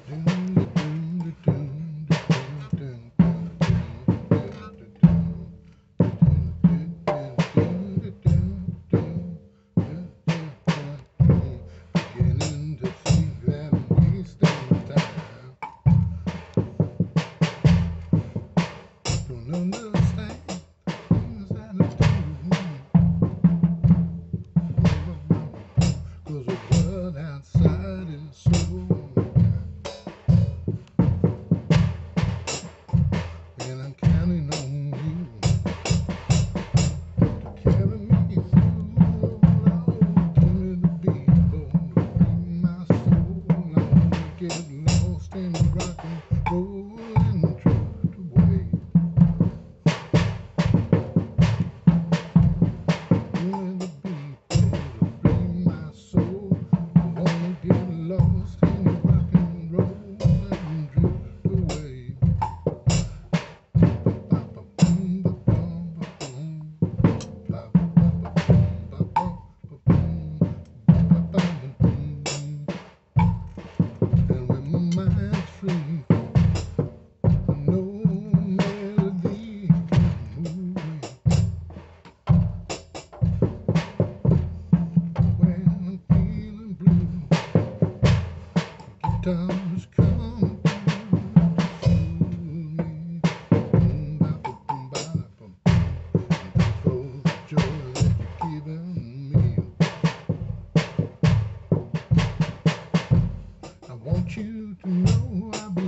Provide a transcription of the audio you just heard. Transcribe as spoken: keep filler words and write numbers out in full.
Beginning to think that I'm wasting time. Don't understand things that I do. Cause the world outside is so and I'm counting on you to carry me through. Lord, give me the beat, Lord, free my soul. I wanna get lost in rock and roll and drift away. Give me the beat, Lord, free my soul. I wanna get lost in rock and roll and drift away. And when my mind's free, no melody can move me. When I'm feeling blue, guitars come through to soothe me. Boom-ba-ba-boom-ba-da-bum. For the joy that you're giving me, I want you to know I'll be